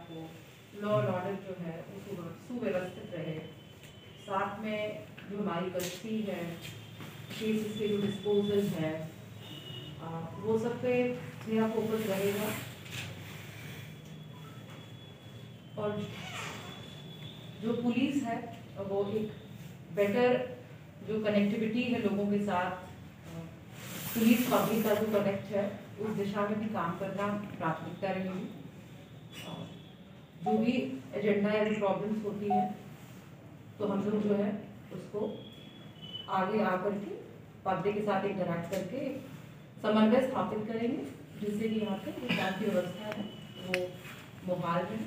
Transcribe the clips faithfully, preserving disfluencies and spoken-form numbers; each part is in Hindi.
हो, लॉ एंड ऑर्डर जो है वो सुव्यवस्थित रहे, साथ में जो हमारी गश्ती है, केसेस के जो डिस्पोजल है, वो सब पे मेरा फोकस रहेगा। और जो पुलिस है वो एक बेटर जो कनेक्टिविटी है लोगों के साथ, पुलिस पब्लिक का जो कनेक्ट है उस दिशा में भी काम करना प्राथमिकता रहेगी। जो भी एजेंडा या प्रॉब्लम्स होती है तो हम लोग जो है उसको आगे आकर के पब्लिक के साथ इंटरैक्ट करके समन्वय स्थापित करेंगे, जिससे कि यहाँ पे जो शांति व्यवस्था है वो बहाल है।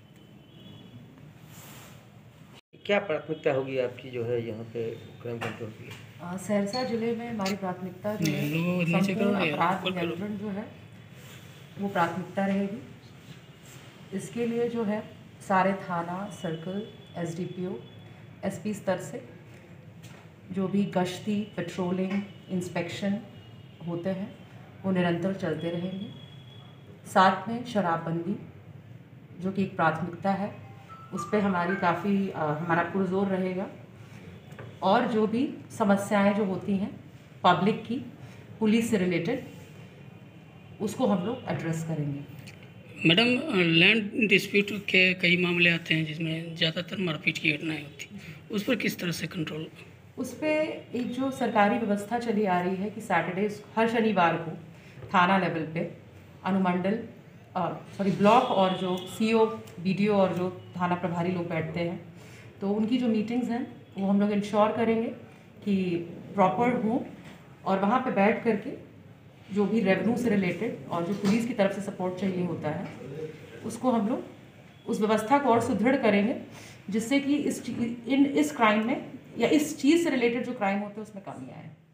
क्या प्राथमिकता होगी आपकी जो है यहाँ पे क्राइम कंट्रोल की? सहरसा जिले में हमारी प्राथमिकता जो है संपूर्ण अपराध नियंत्रण जो है वो प्राथमिकता रहेगी। इसके लिए जो है सारे थाना, सर्कल, एसडीपीओ, एसपी स्तर से जो भी गश्ती, पेट्रोलिंग, इंस्पेक्शन होते हैं वो निरंतर चलते रहेंगे। साथ में शराबबंदी जो कि एक प्राथमिकता है, उस पर हमारी काफ़ी हमारा पुरजोर रहेगा। और जो भी समस्याएं जो होती हैं पब्लिक की, पुलिस से रिलेटेड, उसको हम लोग एड्रेस करेंगे। मैडम, लैंड डिस्प्यूट के कई मामले आते हैं जिसमें ज़्यादातर मारपीट की घटनाएं होती हैं, उस पर किस तरह से कंट्रोल? उस पर एक जो सरकारी व्यवस्था चली आ रही है कि सैटरडे हर शनिवार को थाना लेवल पे अनुमंडल सॉरी ब्लॉक और जो सीओ, बीडीओ और जो थाना प्रभारी लोग बैठते हैं, तो उनकी जो मीटिंग्स हैं वो हम लोग इंश्योर करेंगे कि प्रॉपर हों, और वहाँ पे बैठ करके जो भी रेवेन्यू से रिलेटेड और जो पुलिस की तरफ से सपोर्ट चाहिए होता है उसको हम लोग उस व्यवस्था को और सुदृढ़ करेंगे, जिससे कि इस इन इस क्राइम में या इस चीज़ से रिलेटेड जो क्राइम होते हैं उसमें कमी आए।